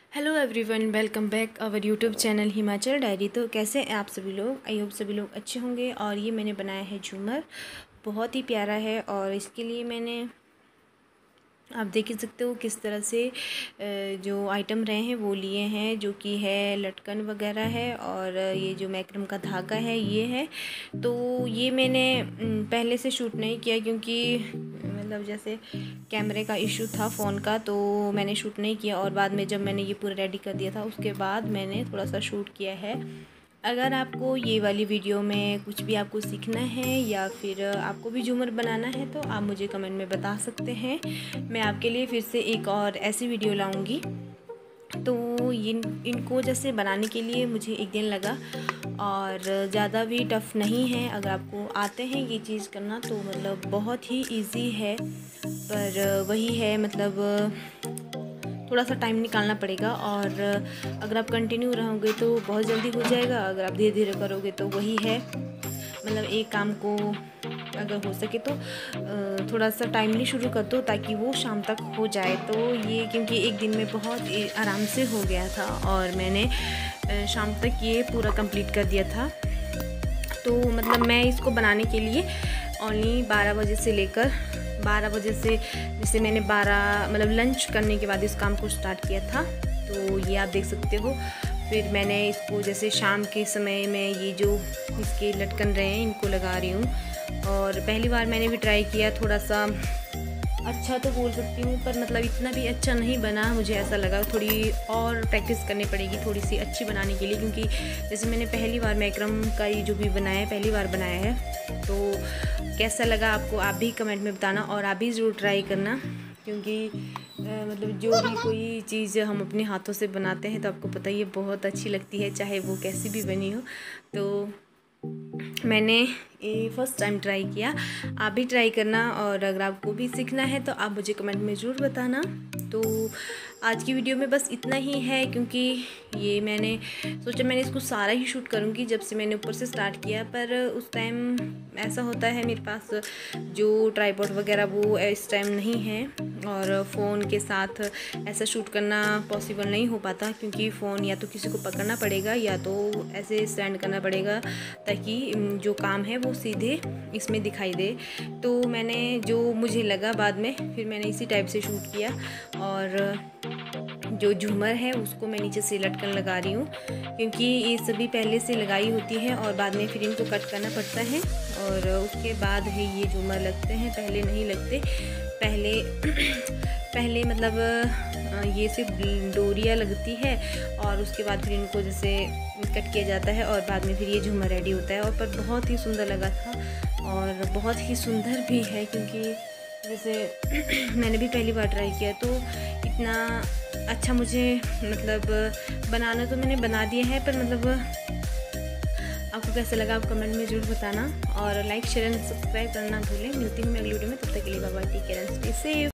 Hello everyone, welcome back our YouTube channel Himachal diary. तो कैसे हैं आप सभी लोग? आई होप सभी लोग अच्छे होंगे। और ये मैंने बनाया है झूमर, बहुत ही प्यारा है। और इसके लिए मैंने, आप देख ही सकते हो किस तरह से जो आइटम रहे हैं वो लिए हैं, जो कि है लटकन वगैरह है और ये जो मैक्रम का धागा है ये है। तो ये मैंने पहले से शूट नहीं किया क्योंकि मतलब जैसे कैमरे का इशू था फ़ोन का, तो मैंने शूट नहीं किया। और बाद में जब मैंने ये पूरा रेडी कर दिया था उसके बाद मैंने थोड़ा सा शूट किया है। अगर आपको ये वाली वीडियो में कुछ भी आपको सीखना है या फिर आपको भी झूमर बनाना है तो आप मुझे कमेंट में बता सकते हैं। मैं आपके लिए फिर से एक और ऐसी वीडियो लाऊंगी। तो इनको जैसे बनाने के लिए मुझे एक दिन लगा और ज़्यादा भी टफ़ नहीं है। अगर आपको आते हैं ये चीज़ करना तो मतलब बहुत ही इजी है, पर वही है मतलब थोड़ा सा टाइम निकालना पड़ेगा। और अगर आप कंटिन्यू रहोगे तो बहुत जल्दी हो जाएगा, अगर आप धीरे धीरे करोगे तो वही है मतलब एक काम को अगर हो सके तो थोड़ा सा टाइमली शुरू कर दो ताकि वो शाम तक हो जाए। तो ये क्योंकि एक दिन में बहुत आराम से हो गया था और मैंने शाम तक ये पूरा कंप्लीट कर दिया था। तो मतलब मैं इसको बनाने के लिए ओनली 12 बजे से लेकर 12 बजे से, जैसे मैंने 12 मतलब लंच करने के बाद इस काम को स्टार्ट किया था। तो ये आप देख सकते हो। फिर मैंने इसको जैसे शाम के समय में ये जो इसके लटकन रहे हैं इनको लगा रही हूँ। और पहली बार मैंने भी ट्राई किया, थोड़ा सा अच्छा तो बोल सकती हूँ पर मतलब इतना भी अच्छा नहीं बना। मुझे ऐसा लगा थोड़ी और प्रैक्टिस करनी पड़ेगी थोड़ी सी अच्छी बनाने के लिए, क्योंकि जैसे मैंने पहली बार मैक्रम का ये जो भी बनाया है पहली बार बनाया है। तो कैसा लगा आपको आप भी कमेंट में बताना और आप भी ज़रूर ट्राई करना, क्योंकि मतलब जो भी कोई चीज़ हम अपने हाथों से बनाते हैं तो आपको पता ही है बहुत अच्छी लगती है, चाहे वो कैसी भी बनी हो। तो मैंने ये फर्स्ट टाइम ट्राई किया, आप भी ट्राई करना। और अगर आपको भी सीखना है तो आप मुझे कमेंट में ज़रूर बताना। तो आज की वीडियो में बस इतना ही है, क्योंकि ये मैंने सोचा मैंने इसको सारा ही शूट करूँगी जब से मैंने ऊपर से स्टार्ट किया। पर उस टाइम ऐसा होता है मेरे पास जो ट्राइपॉड वगैरह वो इस टाइम नहीं है और फ़ोन के साथ ऐसा शूट करना पॉसिबल नहीं हो पाता, क्योंकि फ़ोन या तो किसी को पकड़ना पड़ेगा या तो ऐसे स्टैंड करना पड़ेगा ताकि जो काम है वो सीधे इसमें दिखाई दे। तो मैंने जो मुझे लगा बाद में फिर मैंने इसी टाइप से शूट किया। और जो झूमर है उसको मैं नीचे से लटकन लगा रही हूँ, क्योंकि ये सभी पहले से लगाई होती है और बाद में फिर इनको कट करना पड़ता है और उसके बाद ही ये झूमर लगते हैं, पहले नहीं लगते। पहले मतलब ये सिर्फ डोरियाँ लगती है और उसके बाद फिर इनको जैसे कट किया जाता है और बाद में फिर ये झूमर रेडी होता है। और पर बहुत ही सुंदर लगा था और बहुत ही सुंदर भी है, क्योंकि जैसे मैंने भी पहली बार ट्राई किया तो इतना अच्छा मुझे मतलब बनाना तो मैंने बना दिया है, पर मतलब आपको कैसा लगा आप कमेंट में ज़रूर बताना और लाइक शेयर एंड सब्सक्राइब करना भूलें। मिलती हूँ मैं अगली वीडियो में, तब तक के लिए bye bye, take care and stay safe.